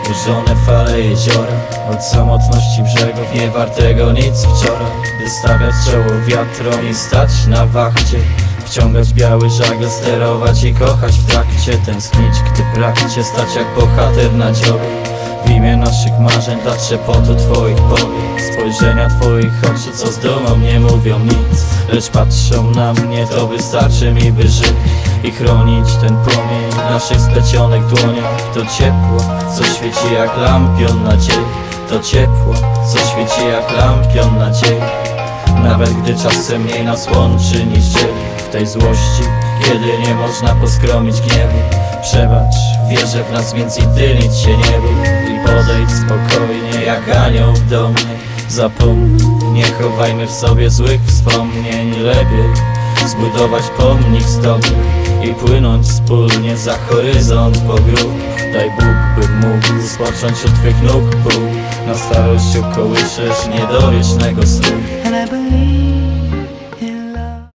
Zaburzone fale jeziora, od samotności brzegów nie wartego nic wczoraj. Wystawiać czoło wiatrom i stać na wachcie, wciągać biały żagle, sterować i kochać w trakcie. Tęsknić, gdy brakcie, stać jak bohater na dziobie. W imię naszych marzeń, dla trzepotu twoich powiek, spojrzenia twoich oczu, co z dumą nie mówią nic, lecz patrzą na mnie, to wystarczy mi, by żyć i chronić ten płomień w naszych splecionych dłoniach. To ciepło, co świeci jak lampion nadziei, to ciepło, co świeci jak lampion nadziei. Nawet gdy czasem mniej nas łączy niż dzieli, w tej złości, kiedy nie można poskromić gniewu, przebacz, wierzę w nas, więc i ty nic się nie bój i podejdź spokojnie jak anioł do mnie. Zapomnij, nie chowajmy w sobie złych wspomnień, lepiej zbudować pomnik z tobą i płynąć wspólnie za horyzont po grób. Daj Bóg, bym mógł spocząć u twych nóg pół, na starość ukołyszesz nie do wiecznego snu.